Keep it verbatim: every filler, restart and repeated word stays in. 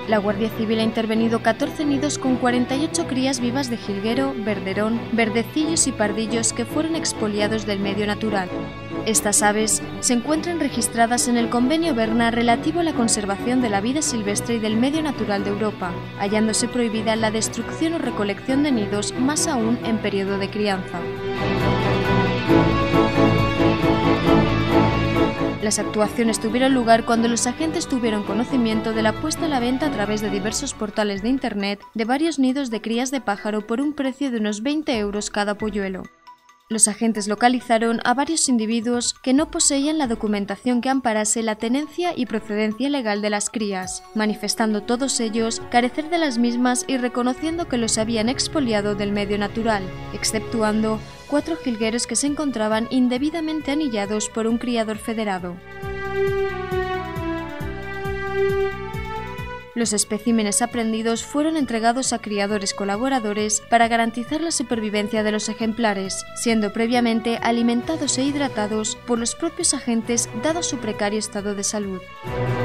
La Guardia Civil ha intervenido catorce nidos con cuarenta y ocho crías vivas de jilguero, verderón, verdecillos y pardillos que fueron expoliados del medio natural. Estas aves se encuentran registradas en el Convenio Berna relativo a la conservación de la vida silvestre y del medio natural de Europa, hallándose prohibida la destrucción o recolección de nidos, más aún en periodo de crianza. Las actuaciones tuvieron lugar cuando los agentes tuvieron conocimiento de la puesta a la venta a través de diversos portales de Internet de varios nidos de crías de pájaro por un precio de unos veinte euros cada polluelo. Los agentes localizaron a varios individuos que no poseían la documentación que amparase la tenencia y procedencia legal de las crías, manifestando todos ellos carecer de las mismas y reconociendo que los habían expoliado del medio natural, exceptuando cuatro jilgueros que se encontraban indebidamente anillados por un criador federado. Los especímenes aprendidos fueron entregados a criadores colaboradores para garantizar la supervivencia de los ejemplares, siendo previamente alimentados e hidratados por los propios agentes dado su precario estado de salud.